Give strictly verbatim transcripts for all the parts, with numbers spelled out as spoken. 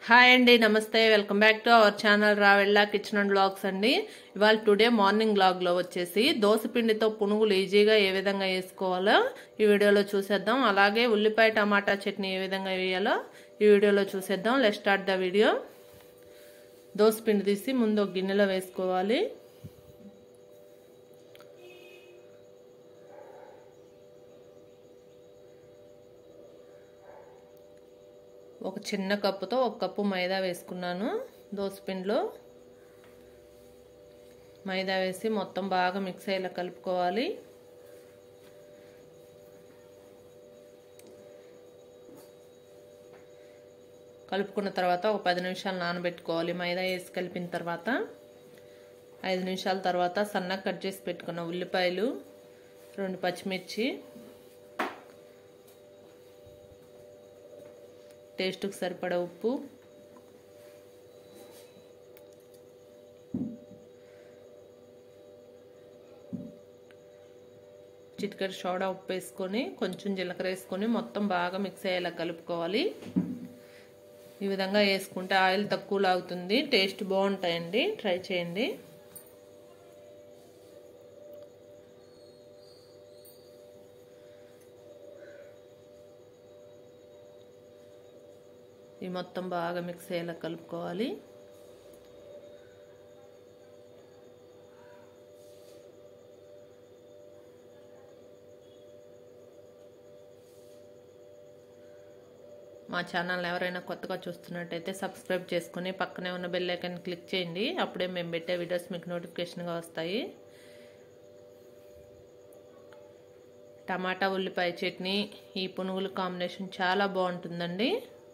Hi అండి, నమస్తే. Welcome back to our channel Ravella kitchen and blogs అండి. ఇవాళ టుడే మార్నింగ్ బ్లాగ్ లో వచ్చేసి దోస పిండితో పునుగులు ఈజీగా ఏ విధంగా వేసుకోవాలో ఈ వీడియోలో చూసేద్దాం. అలాగే ఉల్లిపాయ టమాటా చట్నీ ఏ విధంగా వేయాలో ఈ వీడియోలో చూసేద్దాం. Let's start the video. Dosa పిండి తీసి ముందు ఒక గిన్నెలో వేసుకోవాలి. ఒక చిన్న కప్పుతో ఒక కప్పు మైదా వేసుకున్నాను. దోసపిండిలో మైదా వేసి మొత్తం బాగా మిక్స్ అయ్యేలా కలుపుకోవాలి. కలుపుకున్న తర్వాత ఒక పది నిమిషాలు నానబెట్టుకోవాలి. మైదా వేసి కలిపిన తర్వాత ఐదు నిమిషాల తర్వాత సన్నగా కట్ చేసి పెట్టుకున్న ఉల్లిపాయలు, రెండు పచ్చిమిర్చి, టేస్ట్కి సరిపడా ఉప్పు, చిటికెడు సోడా ఉప్పు వేసుకొని కొంచెం జీలకర్ర వేసుకొని మొత్తం బాగా మిక్స్ అయ్యేలా కలుపుకోవాలి. ఈ విధంగా వేసుకుంటే ఆయిల్ తక్కువ లాగుతుంది, టేస్ట్ బాగుంటాయండి. ట్రై చేయండి. ఈ మొత్తం బాగా మిక్స్ అయ్యేలా కలుపుకోవాలి. మా ఛానల్ ఎవరైనా కొత్తగా చూస్తున్నట్టయితే సబ్స్క్రైబ్ చేసుకుని పక్కనే ఉన్న బెల్ ఐకాన్ క్లిక్ చేయండి. అప్పుడే మేము పెట్టే వీడియోస్ మీకు నోటిఫికేషన్గా వస్తాయి. టమాటా ఉల్లిపాయ చట్నీ ఈ పునుగుల కాంబినేషన్ చాలా బాగుంటుందండి.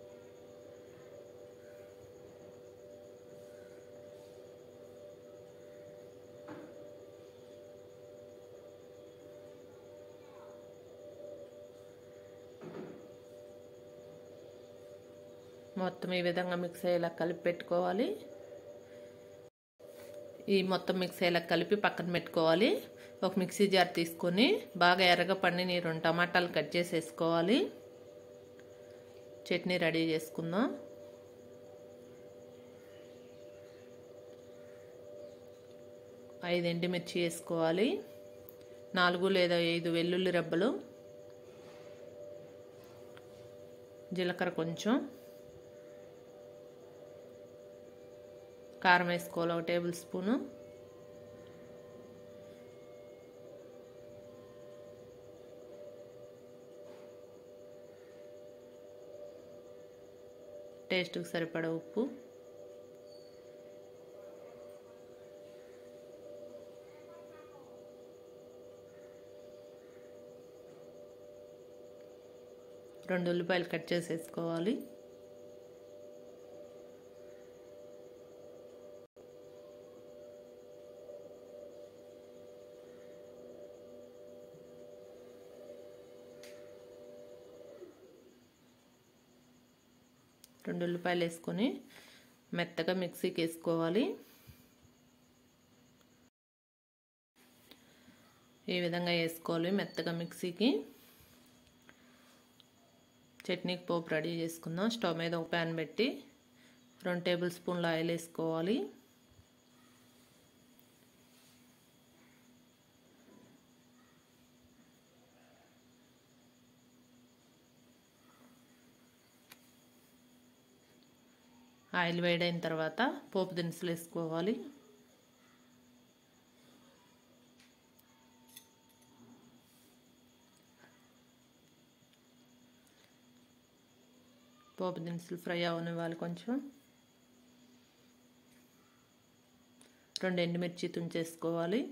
మొత్తం ఈ విధంగా మిక్స్ అయ్యేలా కలిపి పెట్టుకోవాలి. ఈ మొత్తం మిక్స్ అయ్యేలా కలిపి పక్కన పెట్టుకోవాలి. ఒక మిక్సీ జార్ తీసుకొని బాగా ఎర్రగా పండిన రెండు టమాటాలు కట్ చేసి వేసుకోవాలి. చట్నీ రెడీ చేసుకుందాం. ఐదు ఎండుమిర్చి వేసుకోవాలి. నాలుగు లేదా ఐదు వెల్లుల్లి రెబ్బలు, జీలకర్ర కొంచెం, కారం వేసుకోవాలి ఒక టేబుల్ స్పూను, టేస్ట్కి సరిపడా ఉప్పు, రెండు ఉల్లిపాయలు కట్ చేసి వేసుకోవాలి. రెండు ఉల్లిపాయలు వేసుకొని మెత్తగా మిక్సీకి వేసుకోవాలి. ఈ విధంగా వేసుకోవాలి మెత్తగా మిక్సీకి. చట్నీకి పోపు రెడీ చేసుకుందాం. స్టవ్ మీద ఒక ప్యాన్ పెట్టి రెండు టేబుల్ స్పూన్ల ఆయిల్ వేసుకోవాలి. ఆయిల్ వేడైన తర్వాత పోపు దినుసులు వేసుకోవాలి. పోపు దినుసులు ఫ్రై అవనివ్వాలి కొంచెం. రెండు ఎండుమిర్చి తుంచేసుకోవాలి.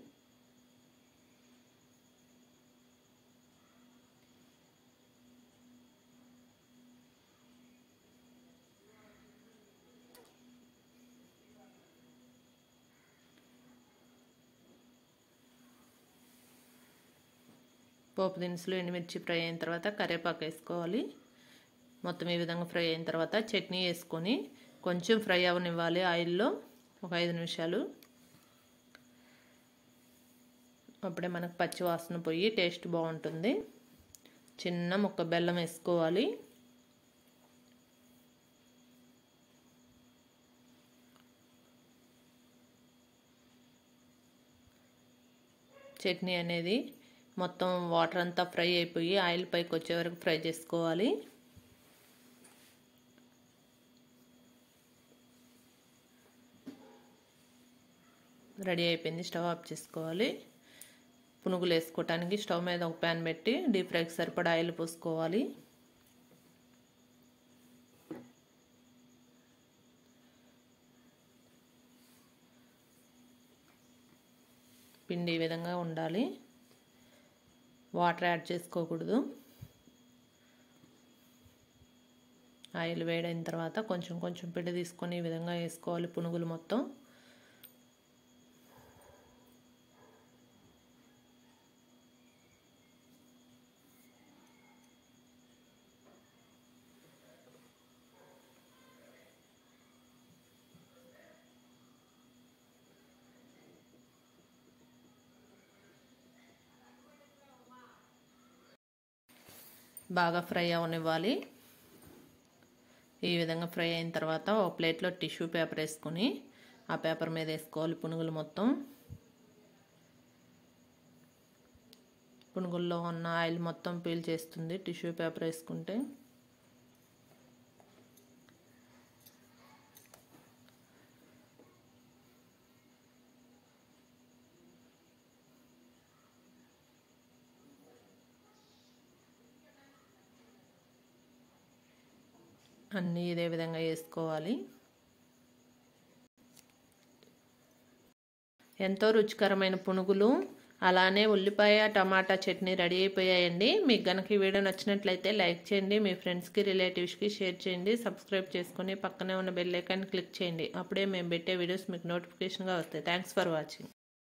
పోపు దినుసులు ఎండుమిర్చి ఫ్రై అయిన తర్వాత కరివేపాకు వేసుకోవాలి. మొత్తం ఈ విధంగా ఫ్రై అయిన తర్వాత చట్నీ వేసుకొని కొంచెం ఫ్రై అవనివ్వాలి ఆయిల్లో ఒక ఐదు నిమిషాలు. అప్పుడే మనకు పచ్చి వాసన పోయి టేస్ట్ బాగుంటుంది. చిన్న ముక్క బెల్లం వేసుకోవాలి. చట్నీ అనేది మొత్తం వాటర్ అంతా ఫ్రై అయిపోయి ఆయిల్ పైకి వచ్చే వరకు ఫ్రై చేసుకోవాలి. రెడీ అయిపోయింది. స్టవ్ ఆఫ్ చేసుకోవాలి. పునుగులు వేసుకోవటానికి స్టవ్ మీద ఒక ప్యాన్ పెట్టి డీప్ ఫ్రైకి సరిపడా ఆయిల్ పోసుకోవాలి. పిండి ఈ విధంగా ఉండాలి. వాటర్ యాడ్ చేసుకోకూడదు. ఆయిల్ వేడైన తర్వాత కొంచెం కొంచెం పిండి తీసుకొని ఈ విధంగా వేసుకోవాలి పునుగులు మొత్తం. బాగా ఫ్రై అవనివ్వాలి. ఈ విధంగా ఫ్రై అయిన తర్వాత ఒక ప్లేట్లో టిష్యూ పేపర్ వేసుకొని ఆ పేపర్ మీద వేసుకోవాలి పునుగులు మొత్తం. పునుగుల్లో ఉన్న ఆయిల్ మొత్తం పీల్ చేస్తుంది టిష్యూ పేపర్ వేసుకుంటే. అన్నీ ఇదే విధంగా వేసుకోవాలి. ఎంతో రుచికరమైన పునుగులు అలానే ఉల్లిపాయ టమాటా చట్నీ రెడీ అయిపోయాయండి. మీకు గనక ఈ వీడియో నచ్చినట్లయితే లైక్ చేయండి, మీ ఫ్రెండ్స్కి రిలేటివ్స్కి షేర్ చేయండి, సబ్స్క్రైబ్ చేసుకొని పక్కనే ఉన్న బెల్ ఐకాన్ క్లిక్ చేయండి. అప్పుడే మేము పెట్టే వీడియోస్ మీకు నోటిఫికేషన్గా వస్తాయి. Thanks for watching.